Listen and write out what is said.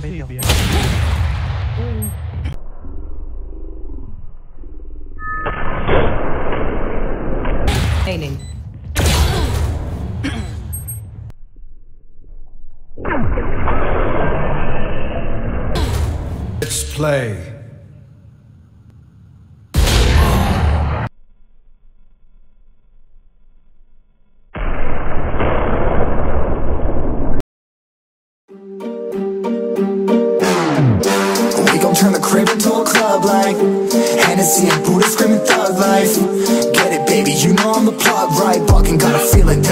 video. Aiming. Let's play. We gon' turn the crib into a club like Hennessy and Buddha screaming thug life. Get it, baby, you know I'm the plot, right? Bucking, got a feeling